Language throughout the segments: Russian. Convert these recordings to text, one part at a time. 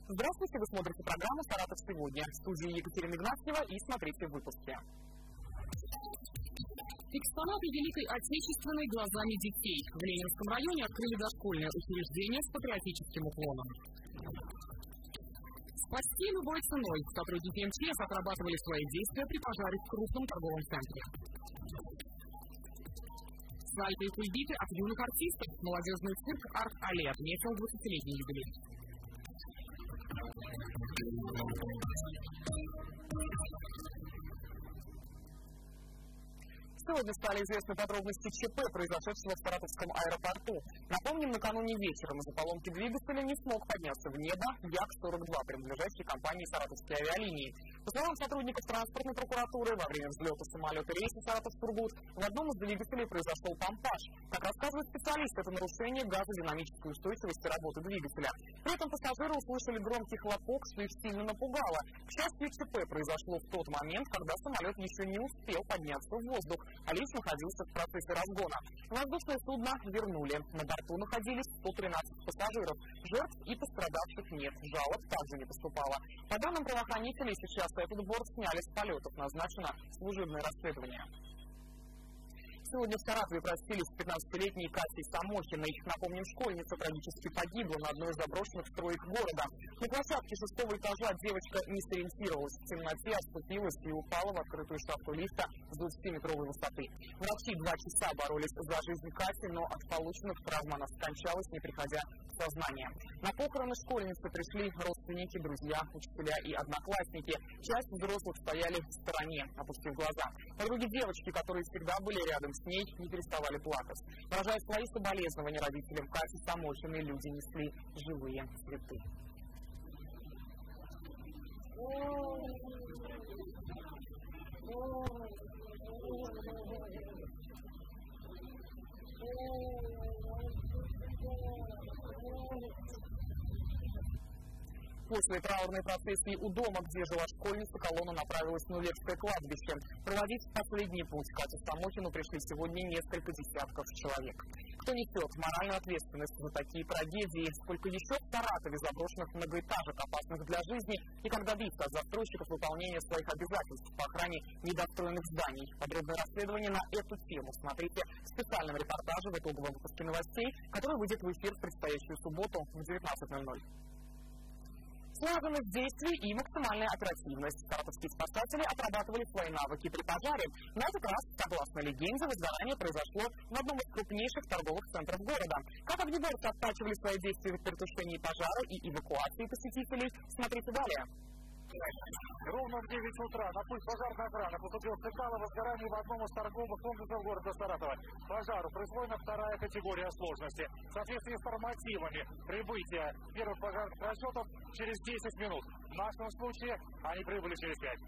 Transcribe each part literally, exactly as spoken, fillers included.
Здравствуйте, вы смотрите программу «Саратов сегодня». В студии Екатерина Игнатьева и смотрите в выпуске. Экспонаты Великой Отечественной глазами детей. В Ленинском районе открыли дошкольное учреждение с патриотическим уклоном. Спасти любой ценой. Сотрудники эм че эс отрабатывали свои действия при пожаре в крупном торговом центре. Сальто и кульбиты от юных артистов. Молодежный цирк «Арт-Алле» отметил двадцатилетний юбилей. Сегодня стали известны подробности ЧП, произошедшего в Саратовском аэропорту. Напомним, накануне вечером из-за поломки двигателя не смог подняться в небо Як сорок два, принадлежащий компании «Саратовские авиалинии». По словам сотрудников транспортной прокуратуры, во время взлета самолета рейса Саратов-Сургут в одном из двигателей произошел помпаж. Как рассказывает специалист, это нарушение газодинамической устойчивости работы двигателя. При этом пассажиры услышали громкий хлопок, что их сильно напугало. К счастью, ЧП произошло в тот момент, когда самолет еще не успел подняться в воздух, а лишь находился в процессе разгона. Воздушное судно вернули. На борту находились сто тринадцать пассажиров. Жертв и пострадавших нет. Жалоб также не поступало. По данным правоохранителей, сейчас этот борт сняли с полетов. Назначено служебное расследование. Сегодня в Саратове простились с пятнадцатилетней Катей Самохиной. Напомним, школьница трагически погибла на одной из заброшенных строек города. На площадке шестого этажа девочка не сориентировалась. В темноте оступилась и упала в открытую шахту лифта с двадцатиметровой высоты. Врачи два часа боролись за жизнь Кати, но от полученных травм она скончалась, не приходя в сознание. На похороны школьницы пришли родственники, друзья, учителя и одноклассники. Часть взрослых стояли в стороне, опустив глаза. Подруги девочки, которые всегда были рядом с ней, не переставали плакать. Выражая свои соболезнования родителям Кати Самохиной, люди несли живые цветы. После траурной процессии у дома, где жила школьница, колонна направилась на Улевское кладбище. Проводить последний путь Катю Самохину пришли сегодня несколько десятков человек. Кто несет моральную ответственность за такие трагедии? Сколько еще в Саратове заброшенных многоэтажек, опасных для жизни? И как добиться от застройщиков выполнения своих обязательств по охране недостроенных зданий? Подробное расследование на эту тему смотрите в специальном репортаже в итоговом выпуске новостей, который выйдет в эфир в предстоящую субботу в девятнадцать ноль ноль. Слаженность действий и максимальная оперативность. Саратовские спасатели отрабатывали свои навыки при пожаре. На этот раз, согласно легенде, возгорание произошло в одном из крупнейших торговых центров города. Как огнеборцы оттачивали свои действия в предотвращении пожара и эвакуации посетителей, смотрите далее. Ровно в девять утра на пульс пожарной охраны поступил сигнал о возгорании в одном из торговых комплексов города Саратова. Пожару присвоена вторая категория сложности. В соответствии с нормативами прибытия первых пожарных расчетов через десять минут. В нашем случае они прибыли через пять.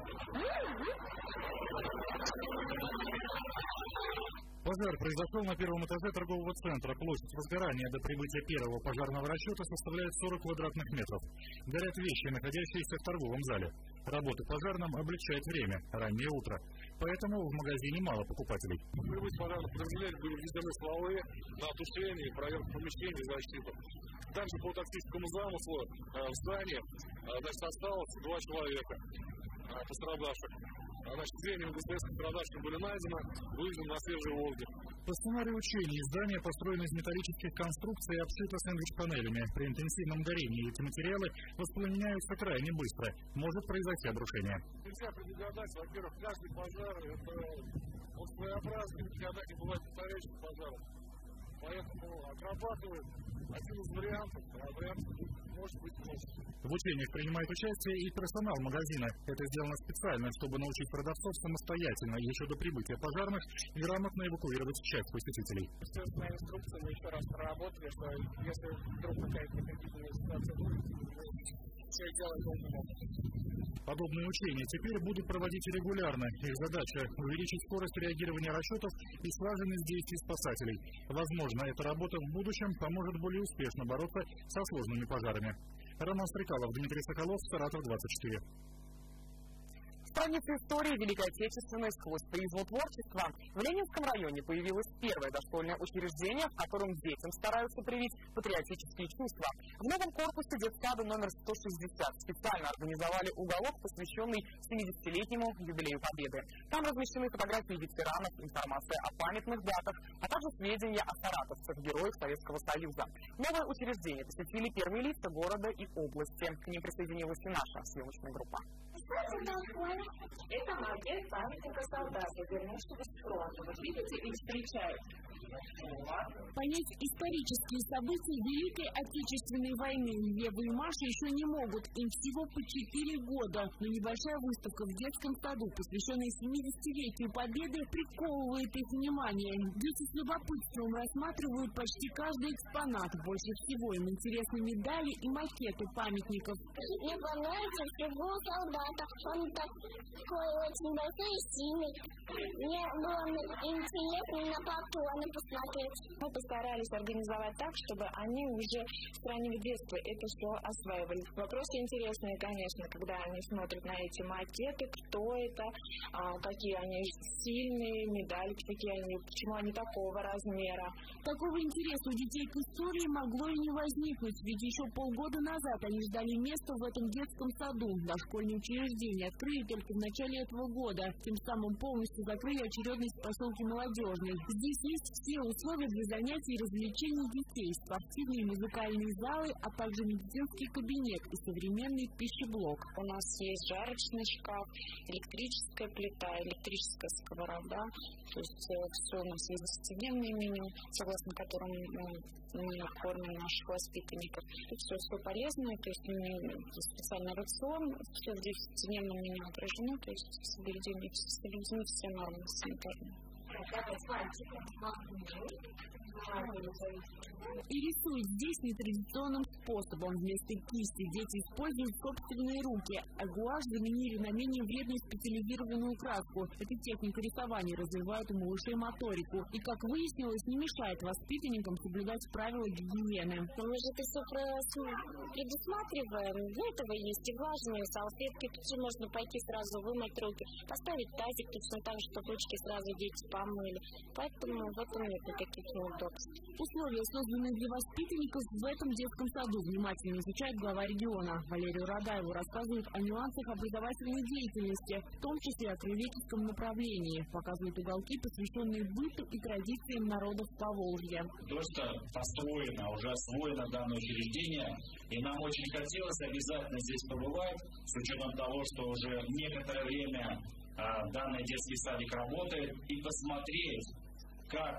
Пожар произошел на первом этаже торгового центра. Площадь возгорания до прибытия первого пожарного расчета составляет сорок квадратных метров. Горят вещи, находящиеся в торговом зале. Работа пожарным облегчает время, раннее утро. Поэтому в магазине мало покупателей. Прибытие пожарных подразделений были введены стволы на тушение, проверку помещений, защиту. Также по тактическому замыслу э, в здании э, значит, осталось два человека э, пострадавших. Значит, две непосредственно пострадавшие были найдены, выведены на свежий воздух. По сценарию учений здание построено из металлических конструкций и обшито сэндвич-панелями. При интенсивном горении эти материалы воспламеняются крайне быстро. Может произойти обрушение. Нельзя предугадать, во-первых, каждый пожар – это он своеобразный, никогда не бывает повторяющих пожаров. Поэтому отрабатывают один из вариантов, а вариант может быть может. В учениях принимает участие и персонал магазина. Это сделано специально, чтобы научить продавцов самостоятельно, еще до прибытия пожарных, грамотно эвакуировать часть посетителей. Естественно, инструкцию мы еще раз проработали, что если вдруг какая-то критическая ситуация будет, все делать должны могут. Подобные учения теперь будут проводить регулярно. Их задача – увеличить скорость реагирования расчетов и слаженность действий спасателей. Возможно, эта работа в будущем поможет более успешно бороться со сложными пожарами. Роман Стрекалов, Дмитрий Соколов, Саратов двадцать четыре. странице истории Великой Отечественной сквозь призму творчества в Ленинском районе появилось первое дошкольное учреждение, в котором детям стараются привить патриотические чувства. В новом корпусе детсада номер сто шестьдесят специально организовали уголок, посвященный семидесятилетнему юбилею Победы. Там размещены фотографии ветеранов, информация о памятных датах, а также сведения о саратовцах, героях Советского Союза. Новое учреждение посетили первые лица города и области. К ним присоединилась и наша съемочная группа. Это макет памятника солдата, вернувшегося с фронта. Вот видите, их встречают. Понять исторические события Великой Отечественной войны Ева и Маша еще не могут. Им всего по четыре года. Но небольшая выставка в детском саду, посвященная семидесятилетию Победы, приковывает их внимание. Дети с любопытством рассматривают почти каждый экспонат. Больше всего им интересны медали и макеты памятников. Мне понравился фигура солдата. Он такой очень большой и сильный. Мне было интересно на патроны посмотреть. Мы постарались организовать так, чтобы они уже с раннего детства это все осваивали. Вопросы интересные, конечно, когда они смотрят на эти макеты, кто это, а, какие они сильные, медальки, какие они, почему они такого размера. Такого интереса у детей к истории могло и не возникнуть, ведь еще полгода назад они ждали места в этом детском саду. Дошкольное учреждение открыли только в начале этого года, тем самым полностью закрыли очередность в поселке Молодежный. Здесь есть все условия для занятий и развлечений детей, спортивные и музыкальные залы, а также медицинский кабинет и современный пищеблок. У нас есть жарочный шкаф, электрическая плита, электрическая сковорода, то есть все у нас есть десятидневное меню, согласно которому мы кормим наших воспитанников. И все, все полезное, то есть специальный рацион, все в десятидневном меню отражено, то есть соблюдены все нормы санитарные. И рисуют здесь нетрадиционным способом. Вместо кисти дети используют собственные руки, а гуашь заменили на менее вредную специализированную краску. Эта техника рисования развивает у малышей моторику и, как выяснилось, не мешает воспитанникам соблюдать правила гигиены. Мы же это все предусматриваем. Для этого есть и влажные салфетки, тут можно пойти сразу вымыть руки, поставить тазик точно так, чтобы ручки сразу дети помыли. Поэтому в этом нет никаких неудобств. Условия, созданные для воспитанников, в этом детском саду внимательно изучает глава региона. Валерию Радаеву рассказывает о нюансах образовательной деятельности, в том числе о краеведческом направлении. Показывают уголки, посвященные быту и традициям народов Поволжья. То, что построено, уже освоено данное учреждение, и нам очень хотелось обязательно здесь побывать, с учетом того, что уже некоторое время а, данный детский садик работает, и посмотреть, как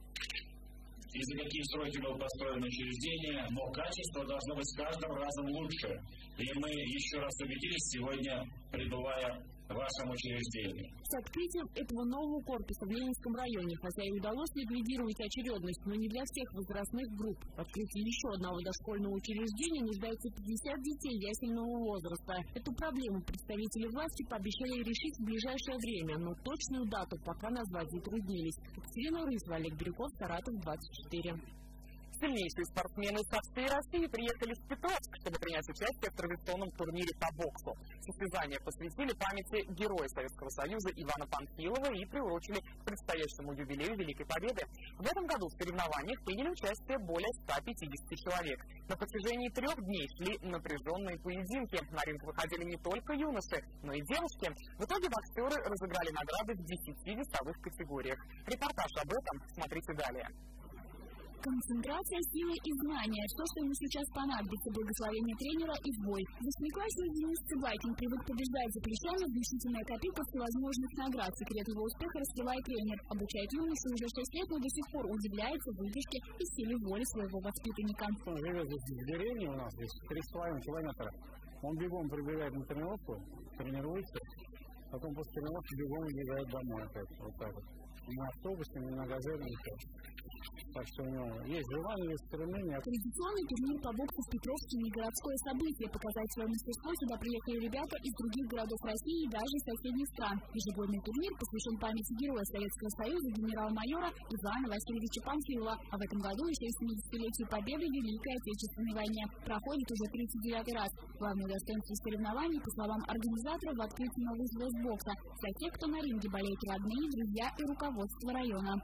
и за какие сроки было построено учреждение, но качество должно быть с каждым разом лучше. И мы еще раз убедились сегодня, пребывая в вашем учреждении. С открытием этого нового корпуса в Ленинском районе, хотя и удалось ликвидировать очередность, но не для всех возрастных групп. В открытии еще одного дошкольного учреждения нуждаются пятьдесят детей ясельного возраста. Эту проблему представители власти пообещали решить в ближайшее время, но точную дату пока назвать затруднились. Екатерина Рысова, Олег Бирюков, Саратов, двадцать четыре. Сильнейшие спортсмены со всей России приехали в Петровск, чтобы принять участие в традиционном турнире по боксу. Состязания посвятили памяти героя Советского Союза Ивана Панфилова и приурочили к предстоящему юбилею Великой Победы. В этом году в соревнованиях приняли участие более ста пятидесяти человек. На протяжении трех дней шли напряженные поединки. На ринг выходили не только юноши, но и девушки. В итоге боксеры разыграли награды в десяти весовых категориях. Репортаж об этом смотрите далее. Концентрация, силы и знания – все, что ему сейчас понадобится, благословение тренера и в бой. Восьмиклассник Денис Цыбайкин привык побеждать запрещенных, внушительная копилка всевозможных наград. Секрет его успеха раскрывает тренер. Обучает юношу уже шесть лет, но до сих пор удивляется выдержке и силе воли своего воспитанника. Он живет здесь в деревне у нас, здесь три с половиной километра. Он бегом прибегает на тренировку, тренируется, потом после тренировки бегом убегает домой опять. Вот так вот. На автобусе, на газели, ничего. Так что у него есть желание, есть стремление. Традиционный турнир по боксу в Петровске не городское событие. Показать свое мастерство сюда приехали ребята из других городов России и даже из соседних стран. Ежегодный турнир посвящен памяти героя Советского Союза генерал-майора Ивана Васильевича Панфилова. А в этом году еще и семидесятилетию победы в Великой Отечественной войне. Проходит уже тридцать девятый раз. Главное достоинство соревнований, по словам организаторов, в открытии новых звезд бокса. Для тех, кто на ринге болеют родные, друзья и руководство района.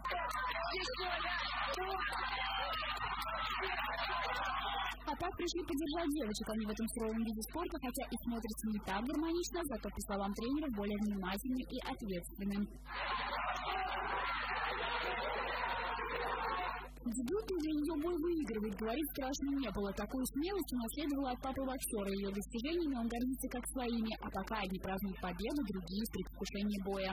А так пришли поддержать девочек. Они в этом суровом виде спорта, хотя и смотрятся не так гармонично, зато, по словам тренеров, более внимательны и ответственны. Дебют уже ее бой выигрывает, говорит, страшно не было. Такую смелость унаследовала от папы боксера. Ее достижениями он гордится как своими. А пока одни празднуют победу, другие в предвкушении боя.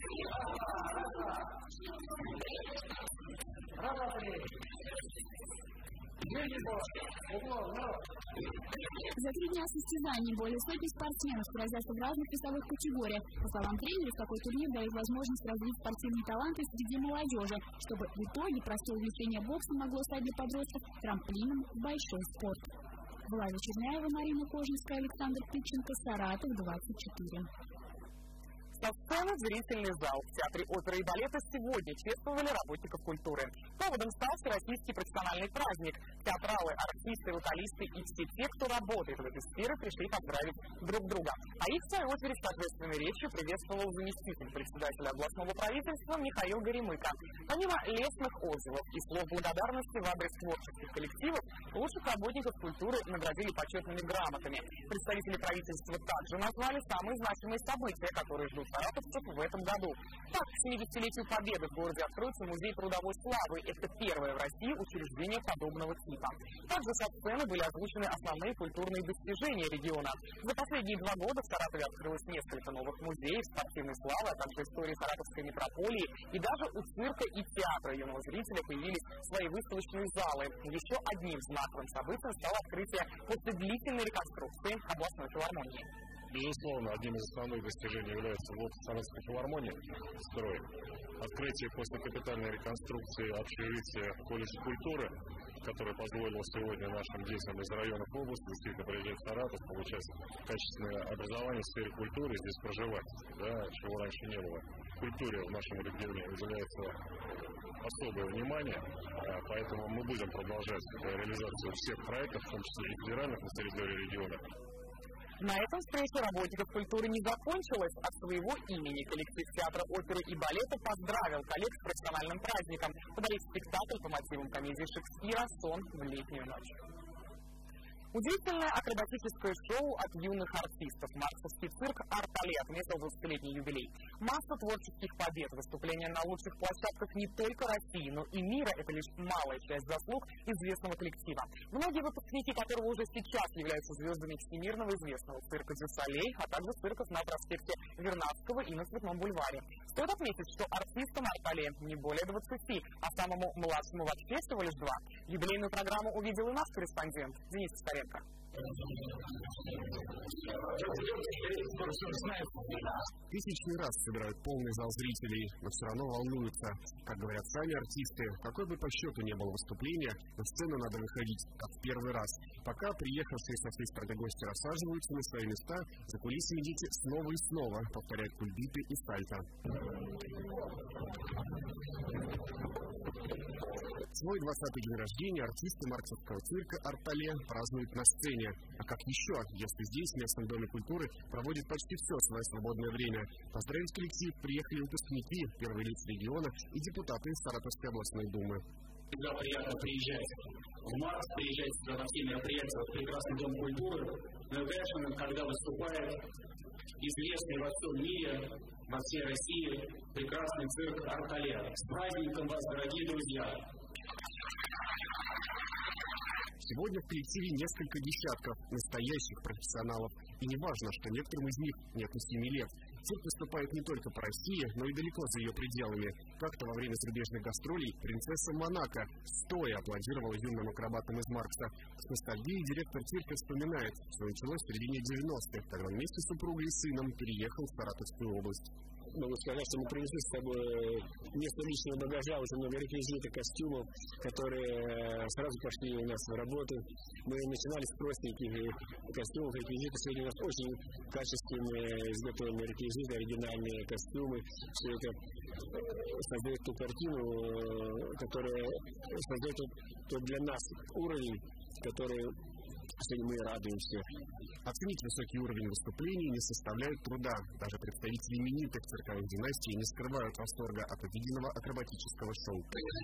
За три дня состязаний более сотни спортсменов сразятся в разных весовых категориях. По словам тренеров, такой турнир дает возможность развить спортивные таланты среди молодежи, чтобы в итоге простое увлечение боксом могло стать для подростков трамплином в большой спорт. Влада Черняева, Марина Кожинская, Александр Пиченко, Саратов, двадцать четыре. Со сцены в зрительный зал. В Театре оперы и балета сегодня чествовали работников культуры. Поводом стал всероссийский профессиональный праздник. Театралы, артисты, вокалисты и все те, кто работает в этой сфере, пришли поздравить друг друга. А их, в свою очередь, с торжественной речью приветствовал заместитель председателя областного правительства Михаил Горемыка. Помимо лестных отзывов и слов благодарности в адрес творческих коллективов, лучших работников культуры наградили почетными грамотами. Представители правительства также назвали самые значимые события, которые ждут саратовцев в этом году. Так, к семидесятилетию Победы в городе откроется музей трудовой славы. Это первое в России учреждение подобного типа. Также со сцены были озвучены основные культурные достижения региона. За последние два года в Саратове открылось несколько новых музеев спортивной славы, а также истории саратовской метрополии. И даже у цирка и театра юного зрителя появились свои выставочные залы. Еще одним знаковым событием стало открытие после длительной реконструкции областной филармонии. Безусловно, одним из основных достижений является вот Саратовской филармонии строй. Открытие после капитальной реконструкции общежития колледжа культуры, которое позволило сегодня нашим детям из районов области действительно приезжать в Саратов, получать качественное образование в сфере культуры, здесь проживать, да, чего раньше не было. В культуре в нашем регионе уделяется особое внимание, поэтому мы будем продолжать реализацию всех проектов, в том числе и федеральных на территории региона. На этом встреча работников культуры не закончилась. От своего имени коллектив театра оперы и балета поздравил коллег с профессиональным праздником, подарив спектакль по мотивам комедии Шекспира «Сон в летнюю ночь». Удивительное акробатическое шоу от юных артистов. Марксовский цирк «Артале» отметил двадцатилетний юбилей. Масса творческих побед, выступления на лучших площадках не только России, но и мира – это лишь малая часть заслуг известного коллектива. Многие выпускники, которого уже сейчас являются звездами всемирного известного цирка «Дю Солей», а также цирков на проспекте Вернадского и на Цветном бульваре. Стоит отметить, что артистам «Артале» не более двадцати, а самому младшему вообще всего лишь два. Юбилейную программу увидел и наш корреспондент Денис Старенко. Тысячный раз собирают полный зал зрителей, но все равно волнуются. Как говорят сами артисты, какой бы по счету не было выступления, на сцену надо выходить как в первый раз. Пока приехавшие со всей страны гости рассаживаются на свои места, за кулисами дети снова и снова повторяют кульбиты и сальто. Свой двадцатый день рождения артисты марксовского цирка «Артале» празднуют на сцене. А как еще, если здесь, в местном доме культуры, проводят почти все свое свободное время? Поздравить коллектив приехали выпускники, первые лица региона и депутаты из Саратовской областной думы. Всегда приятно приезжать в Марс, приезжать на все мероприятия в прекрасный дом культуры. Но, конечно, когда выступает известный во всем мире, во всей России, прекрасный цирк «Артале». С праздником вас, дорогие друзья! Сегодня в коллективе несколько десятков настоящих профессионалов. И не важно, что некоторым из них нет и семи лет. Цирк выступает не только по России, но и далеко за ее пределами. Как-то во время зарубежных гастролей принцесса Монако стоя аплодировала юным акробатам из Маркса. С ностальгией директор цирка вспоминает, что началось в середине девяностых, когда он вместе с супругой и сыном переехал в Саратовскую область. могу сказать, что мы принесли с собой вместо личного багажа уже много реквизита, костюмов, которые сразу пошли у нас в работу. Мы начинали с простеньких костюмов, реквизитов. Сегодня у нас очень качественные изготовленные реквизиты, оригинальные костюмы. Все это создает ту картину, которая создает тот для нас уровень, который сегодня мы радуемся. Оценить высокий уровень выступлений не составляет труда. Даже представители именитых цирковых династий не скрывают восторга от увиденного акробатического шоу.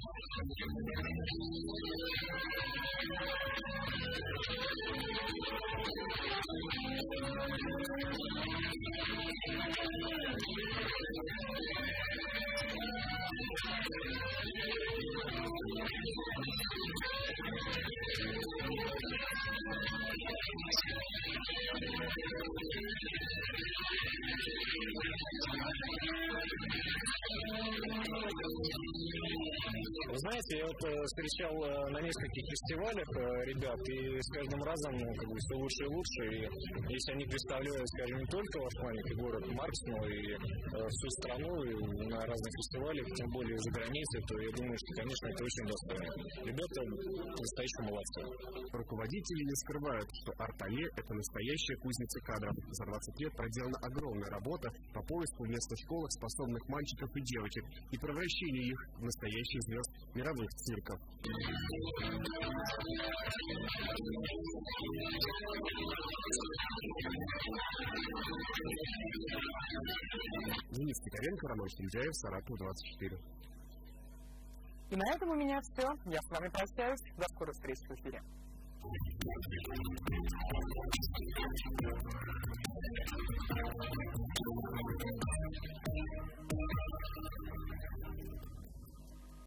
Вы знаете, я вот э, встречал э, на нескольких фестивалях э, ребят, и с каждым разом ну, как бы, все лучше и лучше. И если они представляют, скажем, не только ваш маленький город Маркс, но и э, всю страну, и на разных фестивалях, тем более за границей, то я думаю, что, конечно, это очень достойно. Ребята настоящие молодцы. Руководители не скрывают, что Арт-Але – это настоящая кузница кадров. За двадцать лет проделана огромная работа по поиску вместо школах способных мальчиков и девочек и превращению их в настоящих звезд мировых цирков. Денис Тихаренко, Роман Сельдяев, Саратов, двадцать четыре. И на этом у меня все. Я с вами прощаюсь. До скорой встречи в эфире.